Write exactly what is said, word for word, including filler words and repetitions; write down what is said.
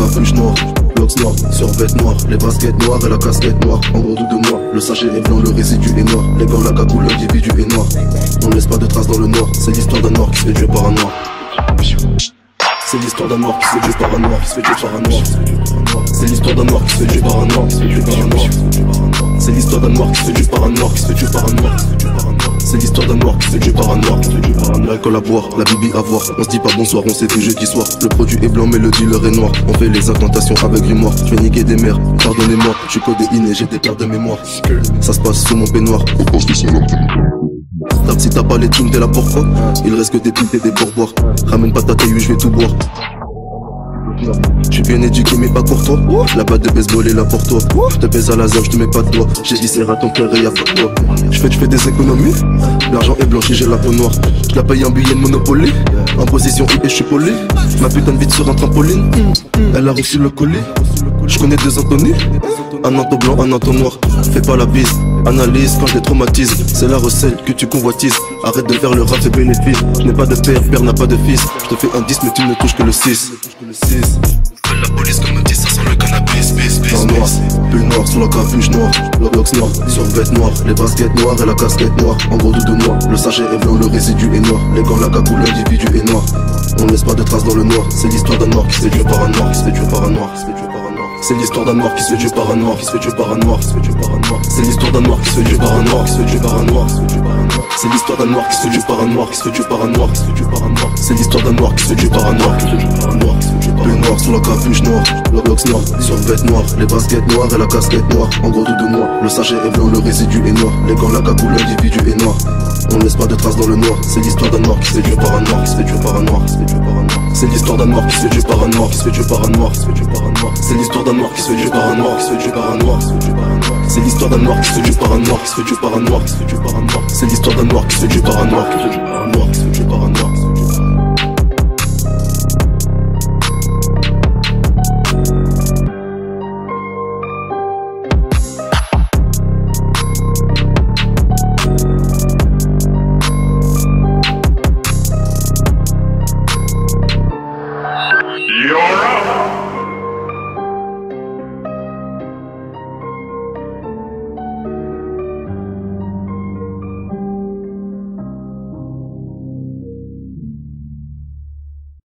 capuche noire, Locks noir, survêt noir, les baskets noires et la casquette noire. En gros de moi, le sachet est blanc, le résidu est noir. Les gants, la cagoule, l'individu est noir. On ne laisse pas de traces dans le noir, c'est l'histoire d'un noir qui se fait tuer par un noir. C'est l'histoire d'un noir qui se fait tuer par un noir, qui se fait tuer par un noir. C'est l'histoire d'un noir qui se fait tuer par un noir, qui se fait tuer par un noir. C'est l'histoire d'un noir qui se fait tuer par un noir, qui se fait tuer par un noir. C'est l'histoire d'un noir qui se fait tuer par un noir. L'alcool à boire, la bibi à voir. On se dit pas bonsoir, on sait tout jeudi soir. Le produit est blanc mais le dealer est noir. On fait les incantations avec grimoire. Je vais niquer des mères, pardonnez-moi. Je suis codéiné, j'ai des pertes de mémoire. Ça se passe sous mon peignoir. Si t'as pas les thunes, t'es là pourquoi? Il reste que des putes et des pourboires. Ramène pas ta taille, je vais tout boire. J'suis bien éduqué mais pas pour toi. La batte de baseball est là pour toi. J'te baise à la zone, j'te mets pas de doigts. J'ai dit serre à ton cœur et y'a pas de toi. J'fais j'fais des économies. L'argent est blanchi, j'ai la peau noire. J'la paye un billet de Monopoly. En position I et j'suis poli. Ma putain de vite sur un trampoline. Elle a reçu le colis. J'connais deux Anthony. Un Anto blanc, un Anto noir. Fais pas la bise, analyse quand je les traumatise. C'est la recette que tu convoitises. Arrête de faire le rap, c'est bénéfice. Je n'ai pas de père, père n'a pas de fils. Je te fais un dix mais tu ne touches que le six. La police comme un dix, ça sent le cannabis. Bis, bis, En noir, pull noir sur la capuche noire. Locks noir, survêt noir. Les baskets noires et la casquette noire. En gros de moi, le sachet est blanc, le résidu est noir. Les gants, la cagoule, l'individu est noir. On ne laisse pas de traces dans le noir. C'est l'histoire d'un noir qui se fait tuer par un noir, qui se fait tuer par un noir, qui se fait tuer par un noir. C'est l'histoire d'un noir qui se fait tuer par un noir, qui se fait tuer par un noir, qui se fait tuer par un noir. C'est l'histoire d'un noir qui se fait tuer par un noir, qui se fait tuer par un noir, qui se fait tuer par un noir. C'est l'histoire d'un noir qui se fait tuer par un noir, qui se fait tuer par un noir, qui se fait tuer par un noir. C'est l'histoire d'un noir qui se fait tuer par un noir, qui se fait tuer par un noir, qui se fait tuer par un noir. Le noir sur la capuche noire, Locks noir, survêt noir, les baskets noires et la casquette noire. En gros de moi, le sachet est blanc, le résidu est noir. Les gants, la cagoule, l'individu est noir. On ne laisse pas de traces dans le noir. C'est l'histoire d'un noir qui se fait tuer par un noir, qui se fait tuer par un noir, qui se fait tuer par un noir. C'est l'histoire d'un noir qui se fait tuer par un noir, qui se fait tuer par un noir, qui se fait tuer par un noir. C'est l'histoire d'un noir qui se fait tuer par un noir, qui se fait tuer par un noir, qui se fait tuer par un noir. C'est l'histoire d'un noir qui se fait tuer par un noir, qui se fait tuer par un noir, qui se fait tuer par un noir. C'est l'histoire d'un noir qui se fait tuer par un noir, qui se fait tuer par un noir, qui se fait tuer par un noir.